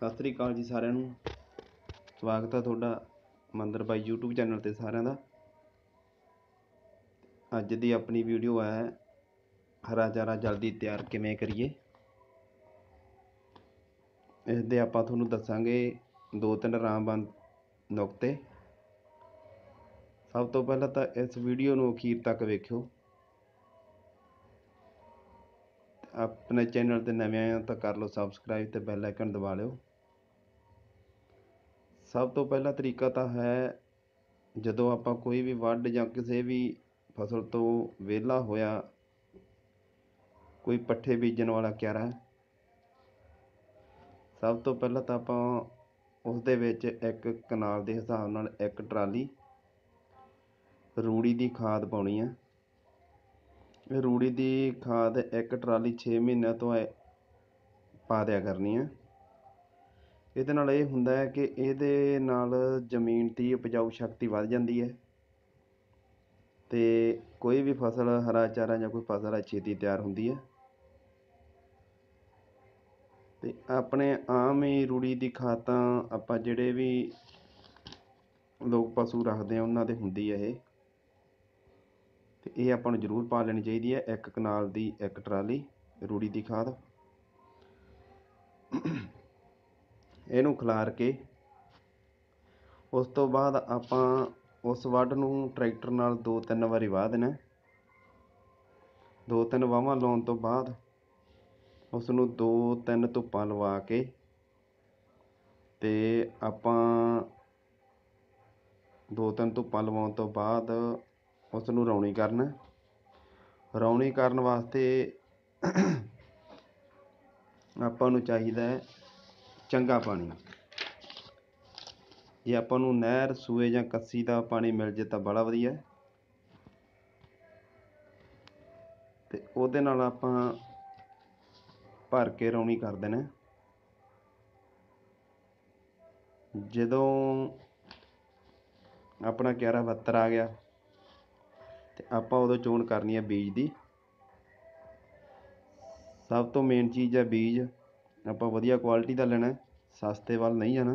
सत श्री अकाल जी सारिਆਂ ਨੂੰ। स्वागत है ਤੁਹਾਡਾ ਮੰਦਰ ਬਾਈ YouTube चैनल ਤੇ ਸਾਰਿਆਂ ਦਾ। ਅੱਜ ਦੀ ਆਪਣੀ ਵੀਡੀਓ ਹੈ ਹਰਾ ਚਾਰਾ ਜਲਦੀ ਤਿਆਰ ਕਿਵੇਂ ਕਰੀਏ। ਇਸ ਦੇ ਆਪਾਂ ਤੁਹਾਨੂੰ ਦੱਸਾਂਗੇ 2-3 ਰਾਮਬੰਦ ਨੁਕਤੇ। ਸਭ ਤੋਂ ਪਹਿਲਾਂ ਤਾਂ ਇਸ ਵੀਡੀਓ ਨੂੰ ਅਖੀਰ ਤੱਕ ਵੇਖਿਓ। अपने चैनल ते नवे आए हो तो कर लो सबसक्राइब ते बैल आइकन दबा लो। सब तो पहला तरीका तो है जदों आपां कोई भी वढ जां किसी भी फसल तो वेला होया कोई पट्ठे बीजण वाला क्यारा, सब तो पहला तो आपां उस दे विच एक कनाल के हिसाब नाल एक ट्राली रूड़ी की खाद पाउणी है। रूड़ी की खाद एक ट्राली 6 महीनों तो पा दिया करनी है। ਇਹਦੇ ਨਾਲ ਇਹ ਹੁੰਦਾ है कि ਇਹਦੇ ਨਾਲ ਜ਼ਮੀਨ ਦੀ ਉਪਜਾਊ ਸ਼ਕਤੀ ਵੱਧ ਜਾਂਦੀ ਹੈ ਤੇ ਕੋਈ ਵੀ ਫਸਲ ਹਰਾ ਚਾਰਾ ਜਾਂ ਕੋਈ ਫਸਲ ਹੈ ਛੇਤੀ ਤਿਆਰ ਹੁੰਦੀ ਹੈ। ਤੇ ਆਪਣੇ ਆਮ ਹੀ ਰੂੜੀ ਦੀ ਖਾਦ ਤਾਂ ਆਪਾਂ ਜਿਹੜੇ ਵੀ ਲੋਕ ਪਸ਼ੂ ਰੱਖਦੇ ਆ ਉਹਨਾਂ ਦੇ ਹੁੰਦੀ ਹੈ ਇਹ, ਤੇ ਇਹ ਆਪਾਂ ਨੂੰ ਜ਼ਰੂਰ ਪਾ ਲੈਣੀ ਚਾਹੀਦੀ ਹੈ। ਇੱਕ ਕਨਾਲ ਦੀ ਇੱਕ ਟਰਾਲੀ ਰੂੜੀ ਦੀ ਖਾਦ। ਇਹਨੂੰ ਖਿਲਾਰ ਕੇ ਉਸ ਤੋਂ ਬਾਅਦ ਆਪਾਂ ਉਸ ਵੱਢ ਨੂੰ ਟਰੈਕਟਰ ਨਾਲ 2-3 ਵਾਰੀ ਵਾਹ ਦੇਣਾ। 2-3 ਵਾਹਾਂ ਲਾਉਣ ਤੋਂ ਬਾਅਦ ਉਸ ਨੂੰ 2-3 ਧੁੱਪਾਂ ਲਵਾ ਕੇ ਤੇ ਆਪਾਂ 2-3 ਧੁੱਪਾਂ ਲਵਾਉਣ ਤੋਂ ਬਾਅਦ ਉਸ ਨੂੰ ਰੌਣੀ ਕਰਨਾ। ਰੌਣੀ ਕਰਨ ਵਾਸਤੇ ਆਪਾਂ ਨੂੰ ਚਾਹੀਦਾ ਹੈ ਚੰਗਾ ਪਾਣੀ। ਜੇ ਆਪਾਂ ਨੂੰ ਨਹਿਰ ਸੂਏ ਜਾਂ ਕੱਸੀ ਦਾ ਪਾਣੀ ਮਿਲ ਜੇ ਤਾਂ ਬੜਾ ਵਧੀਆ। ਤੇ ਉਹਦੇ ਨਾਲ ਆਪਾਂ ਭਰ ਕੇ ਰੌਣੀ ਕਰ ਦੇਣਾ। ਜਦੋਂ ਆਪਣਾ ਕਿਆਰਾ 72 ਆ ਗਿਆ ਤੇ ਆਪਾਂ ਉਦੋਂ ਚੋਣ ਕਰਨੀ ਹੈ ਬੀਜ ਦੀ। ਸਭ ਤੋਂ ਮੇਨ ਚੀਜ਼ ਹੈ ਬੀਜ। ਆਪਾਂ ਵਧੀਆ ਕੁਆਲਿਟੀ ਦਾ ਲੈਣਾ, ਸਸਤੇ ਵੱਲ ਨਹੀਂ ਜਾਣਾ।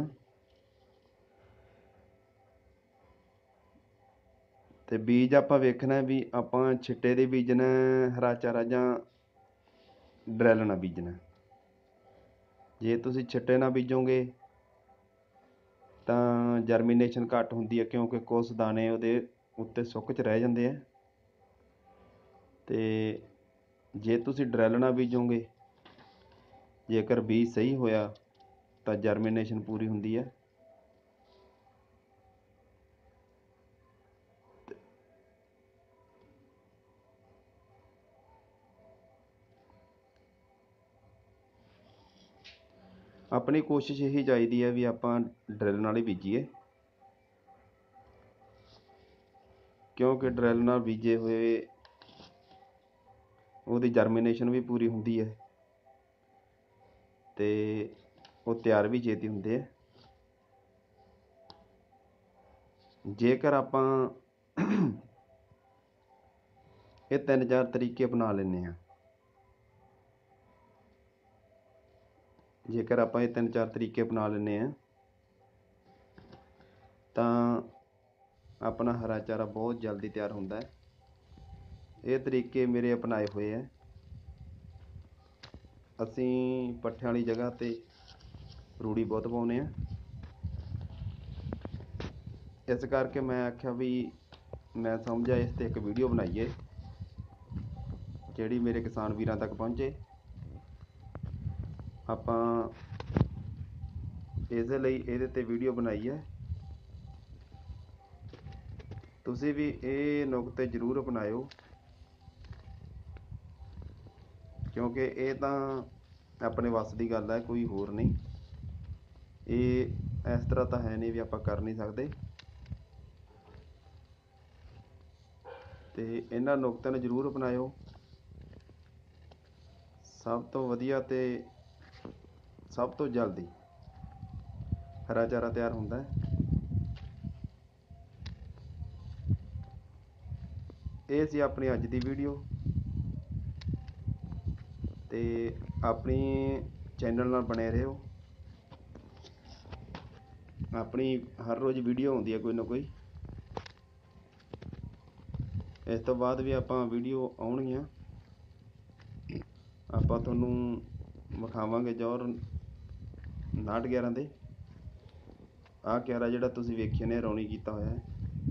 ਤੇ ਬੀਜ ਆਪਾਂ ਵੇਖਣਾ ਵੀ ਆਪਾਂ ਛਿੱਟੇ ਦੇ ਬੀਜਣਾ ਹਰਾ ਚਾਰਾ ਜਾਂ ਡਰੈਲ ਨਾਲ ਬੀਜਣਾ। ਜੇ ਤੁਸੀਂ ਛਿੱਟੇ ਨਾਲ ਬੀਜੋਗੇ ਤਾਂ ਜਰਮੀਨੇਸ਼ਨ ਘੱਟ ਹੁੰਦੀ ਹੈ, ਕਿਉਂਕਿ ਕੁਛ ਦਾਣੇ ਉਹਦੇ ਉੱਤੇ ਸੁੱਕ 'ਚ ਰਹਿ ਜਾਂਦੇ ਆ। ਤੇ ਜੇ ਤੁਸੀਂ ਡਰੈਲ ਨਾਲ ਬੀਜੋਗੇ, ਜੇਕਰ ਬੀਜ ਸਹੀ ਹੋਇਆ ਤਾਂ ਜਰਮੀਨੇਸ਼ਨ ਪੂਰੀ ਹੁੰਦੀ ਹੈ। ਆਪਣੀ ਕੋਸ਼ਿਸ਼ ਇਹੀ ਚਾਹੀਦੀ ਹੈ ਵੀ ਆਪਾਂ ਡਰਿਲ ਨਾਲ ਹੀ ਬੀਜੀਏ, ਕਿਉਂਕਿ ਡਰਿਲ ਨਾਲ ਬੀਜੇ ਹੋਏ ਉਹਦੀ ਜਰਮੀਨੇਸ਼ਨ ਵੀ ਪੂਰੀ ਹੁੰਦੀ ਹੈ ਤੇ ਉਹ ਤਿਆਰ ਵੀ ਛੇਤੀ ਹੁੰਦੇ ਆ। ਜੇਕਰ ਆਪਾਂ ਇਹ 3-4 ਤਰੀਕੇ ਅਪਣਾ ਲੈਂਦੇ ਹਾਂ, ਜੇਕਰ ਆਪਾਂ ਇਹ 3-4 ਤਰੀਕੇ ਅਪਣਾ ਲੈਂਦੇ ਹਾਂ ਤਾਂ ਆਪਣਾ ਹਰਾ ਚਾਰਾ ਬਹੁਤ ਜਲਦੀ ਤਿਆਰ ਹੁੰਦਾ ਹੈ। ਇਹ ਤਰੀਕੇ ਮੇਰੇ ਅਪਣਾਏ ਹੋਏ ਹੈ। ਅਸੀਂ ਪੱਠਿਆਂ ਵਾਲੀ ਜਗ੍ਹਾ ਤੇ ਰੂੜੀ ਬਹੁਤ ਪਾਉਂਦੇ ਹਾਂ, ਇਸ ਕਰਕੇ ਮੈਂ ਆਖਿਆ ਵੀ ਮੈਂ ਸਮਝਿਆ ਇਸ 'ਤੇ ਇੱਕ ਵੀਡੀਓ ਬਣਾਈਏ ਜਿਹੜੀ ਮੇਰੇ ਕਿਸਾਨ ਵੀਰਾਂ ਤੱਕ ਪਹੁੰਚੇ। ਆਪਾਂ ਇਸੇ ਲਈ ਇਹਦੇ 'ਤੇ ਵੀਡੀਓ ਬਣਾਈ ਹੈ। ਤੁਸੀਂ ਵੀ ਇਹ ਨੁਕਤੇ ਜ਼ਰੂਰ ਅਪਣਾਇਓ, ਕਿਉਂਕਿ ਇਹ ਤਾਂ ਆਪਣੇ ਵੱਸ ਦੀ ਗੱਲ ਹੈ, ਕੋਈ ਹੋਰ ਨਹੀਂ। ਇਹ ਇਸ ਤਰ੍ਹਾਂ ਤਾਂ ਹੈ ਨਹੀਂ ਵੀ ਆਪਾਂ ਕਰ ਨਹੀਂ ਸਕਦੇ। ਤੇ ਇਹਨਾਂ ਨੁਕਤਿਆਂ ਨੂੰ ਜ਼ਰੂਰ ਅਪਣਾਇਓ। ਸਭ ਤੋਂ ਵਧੀਆ ਤੇ ਸਭ ਤੋਂ ਜਲਦੀ ਹਰਾ ਚਾਰਾ ਤਿਆਰ ਹੁੰਦਾ ਹੈ। ਇਹ ਸੀ ਆਪਣੀ ਅੱਜ ਦੀ ਵੀਡੀਓ। ਤੇ ਆਪਣੀ ਚੈਨਲ ਨਾਲ ਬਣੇ ਰਹੋ। ਆਪਣੀ ਹਰ ਰੋਜ਼ ਵੀਡੀਓ ਆਉਂਦੀ ਹੈ ਕੋਈ ਨਾ ਕੋਈ। ਇਸ ਤੋਂ ਬਾਅਦ ਵੀ ਆਪਾਂ ਵੀਡੀਓ ਆਉਣਗੀਆਂ, ਆਪਾਂ ਤੁਹਾਨੂੰ ਵਿਖਾਵਾਂਗੇ ਜੌਹਰ 5911 ਦੇ। ਆਹ ਕਿਆਰਾ ਜਿਹੜਾ ਤੁਸੀਂ ਵੇਖਿਆ ਨੇ ਰੌਣੀ ਕੀਤਾ ਹੋਇਆ ਹੈ,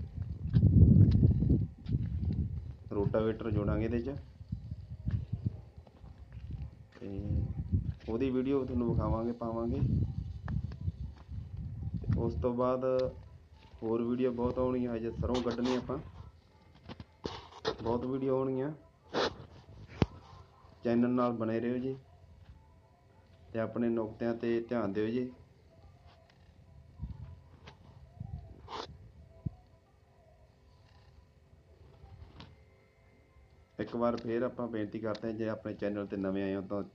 ਰੋਟਾਵੇਟਰ ਜੋੜਾਂਗੇ ਇਹਦੇ 'ਚ, ਤੇ ਉਹਦੀ ਵੀਡੀਓ ਤੁਹਾਨੂੰ ਵਿਖਾਵਾਂਗੇ, ਪਾਵਾਂਗੇ। ਉਸ ਤੋਂ ਬਾਅਦ ਹੋਰ ਵੀਡੀਓ ਬਹੁਤ ਆਉਣਗੀਆਂ। ਹਜੇ ਸਰੋਂ ਕੱਢਣੀ ਆਪਾਂ, ਬਹੁਤ ਵੀਡੀਓ ਆਉਣਗੀਆਂ। ਚੈਨਲ ਨਾਲ ਬਣੇ ਰਹੋ ਜੀ, ਤੇ ਆਪਣੇ ਨੁਕਤਿਆਂ 'ਤੇ ਧਿਆਨ ਦਿਓ ਜੀ। ਇੱਕ ਵਾਰ ਫੇਰ ਆਪਾਂ ਬੇਨਤੀ ਕਰਦੇ ਹਾਂ, ਜੇ ਆਪਣੇ ਚੈਨਲ 'ਤੇ ਨਵੇਂ ਆਏ ਹੋ ਤਾਂ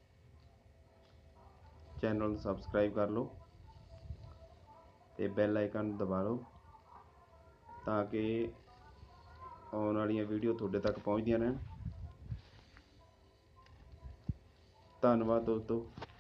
ਚੈਨਲ ਨੂੰ ਸਬਸਕ੍ਰਾਈਬ ਕਰ ਲਓ ਤੇ ਬੈਲ ਆਈਕਨ ਦਬਾ ਲਓ, ਤਾਂ ਕਿ ਆਉਣ ਵਾਲੀਆਂ ਵੀਡੀਓ ਤੁਹਾਡੇ ਤੱਕ ਪਹੁੰਚਦੀਆਂ ਰਹਿਣ। ਧੰਨਵਾਦ ਦੋਸਤੋ।